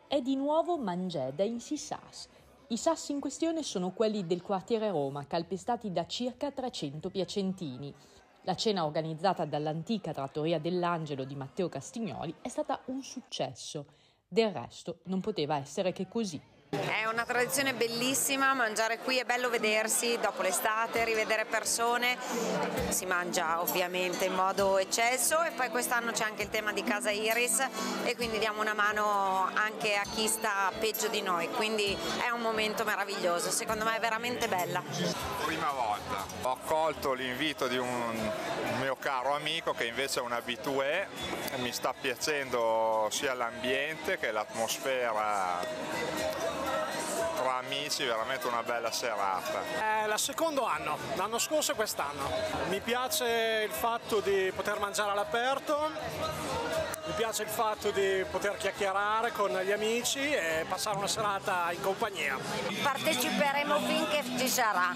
È di nuovo Mangeda in Sissas. I sassi in questione sono quelli del quartiere Roma, calpestati da circa 300 piacentini. La cena organizzata dall'antica Trattoria dell'Angelo di Matteo Castignoli è stata un successo. Del resto non poteva essere che così. È una tradizione bellissima, mangiare qui è bello vedersi dopo l'estate, rivedere persone, si mangia ovviamente in modo eccesso e poi quest'anno c'è anche il tema di Casa Iris e quindi diamo una mano anche a chi sta peggio di noi, quindi è un momento meraviglioso, secondo me è veramente bella. Prima volta ho accolto l'invito di un mio caro amico che invece è un habitué, mi sta piacendo sia l'ambiente che l'atmosfera. Tra amici, veramente una bella serata. È il secondo anno, l'anno scorso e quest'anno. Mi piace il fatto di poter mangiare all'aperto, mi piace il fatto di poter chiacchierare con gli amici e passare una serata in compagnia. Parteciperemo finché ci sarà.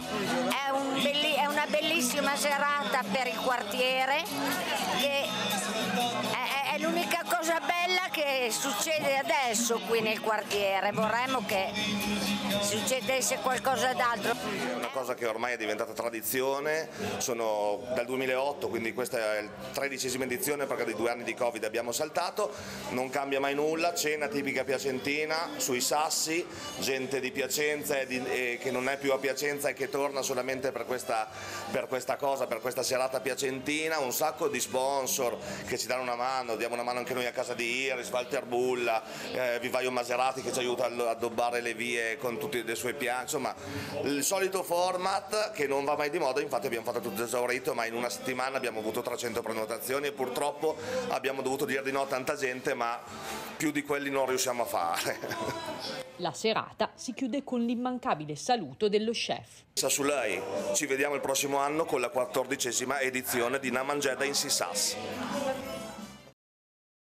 È una bellissima serata per il quartiere, che è l'unica cosa bella che succede adesso qui nel quartiere. Vorremmo che succedesse qualcosa d'altro. È una cosa che ormai è diventata tradizione, sono dal 2008, quindi questa è la 13ª edizione perché dei 2 anni di Covid abbiamo saltato, non cambia mai nulla, cena tipica piacentina sui sassi, gente di Piacenza e che non è più a Piacenza e che torna solamente per questa cosa, per questa serata piacentina, un sacco di sponsor che ci danno una mano, diamo una mano anche noi a casa di Iris, Walter Bulla, Vivaio Maserati che ci aiuta a addobbare le vie con tutti i suoi piani, insomma il solito format che non va mai di moda, infatti abbiamo fatto tutto esaurito, ma in una settimana abbiamo avuto 300 prenotazioni e purtroppo abbiamo dovuto dire di no a tanta gente, ma più di quelli non riusciamo a fare. La serata si chiude con l'immancabile saluto dello chef. Sasulei, ci vediamo il prossimo anno con la 14ª edizione di Na Mangeda in Sissas.